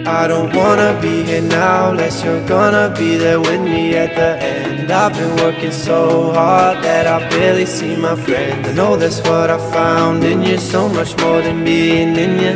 I don't wanna be here now unless you're gonna be there with me at the end. I've been working so hard that I barely see my friends. I know that's what I found in you, so much more than being in you.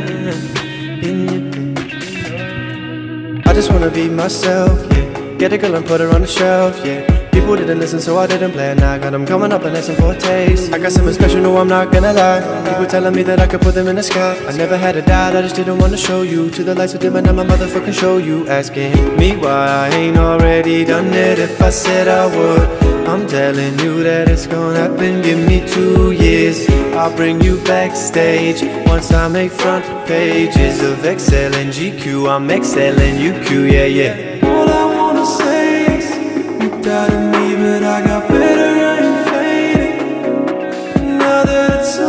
I just wanna be myself, yeah. Get a girl and put her on the shelf, yeah. People didn't listen, so I didn't play, and I got them coming up and asking for a taste. I got something special, no, I'm not gonna lie. People telling me that I could put them in the sky. I never had a doubt, I just didn't wanna show you. To the lights of dim and now my motherfucking show you. Asking me why I ain't already done it if I said I would. I'm telling you that it's gonna happen, give me 2 years. I'll bring you backstage once I make front pages of Excel and GQ. I'm excelling UQ, yeah, yeah. All I wanna say is you doubted me, but I got better, I ain't fading. Now that it's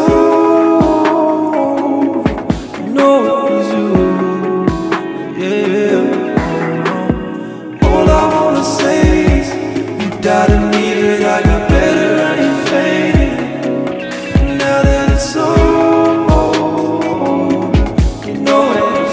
over, you know it was you, yeah. All I wanna say is you doubted me, but I got better, I ain't fading. Now that it's over, you know it was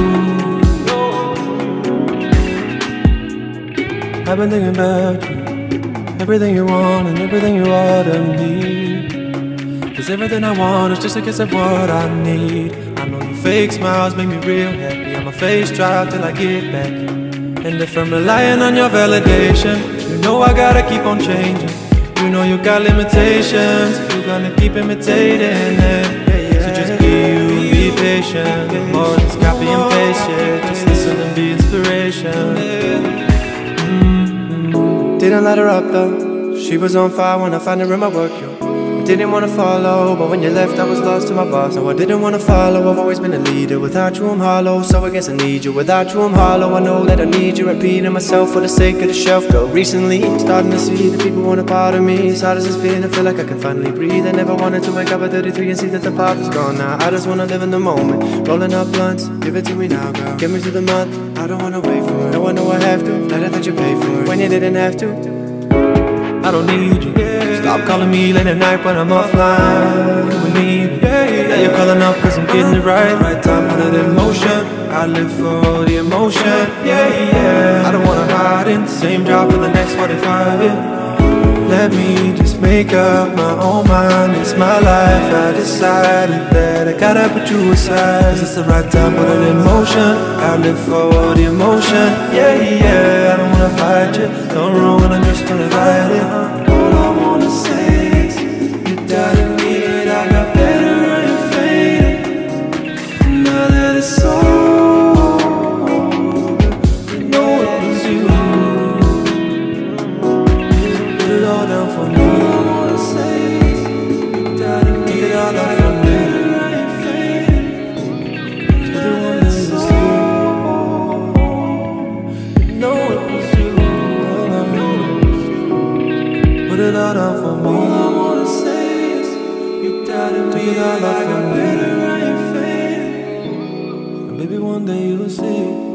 you. I've been thinking about you, everything you want and everything you ought to need. Cause everything I want is just a kiss of what I need. I know your fake smiles make me real happy. I'ma face trial till I get back. And if I'm relying on your validation, you know I gotta keep on changing. You know you got limitations, you're gonna keep imitating it. So just be you, be patient. More than copy and paste, yeah. Just listen and be inspiration. Didn't let her up though, she was on fire when I found her in my work, yo. Didn't wanna follow, but when you left I was lost to my boss. No, I didn't wanna follow, I've always been a leader. Without you I'm hollow, so I guess I need you. Without you I'm hollow, I know that I need you. Repeating myself for the sake of the shelf though. Recently, starting to see that people want a part of me. As hard as it's been, I feel like I can finally breathe. I never wanted to wake up at 33 and see that the part is gone now. I just wanna live in the moment, rolling up blunts. Give it to me now, girl, get me through the month. I don't wanna wait for it, no I know I have to. Better that you pay for it, when you didn't have to. I don't need you. Stop calling me late at night when I'm offline. You believe it. Now you're calling up cause I'm getting it right. Right time, put it in motion. I live for the emotion. Yeah, yeah. I don't wanna hide in the same job for the next 45 years. Let me just make up my own mind. It's my life, I decided that I gotta put you aside. Cause it's the right time, put it in motion. I live for the emotion. Yeah, yeah. I don't wanna fight you, no wrong, and I'm just gonna fight it. All I wanna say is you doubted me, but I got better, I ain't fading. Now that it's over, you know it was you. Put it all down for me. All I wanna say is you doubted me, but I got better, I ain't fading. Now that it's over, you know it was you. Put it all down for me. All I wanna say is you doubted me, but I got better, I ain't fading. And baby, one day you'll see.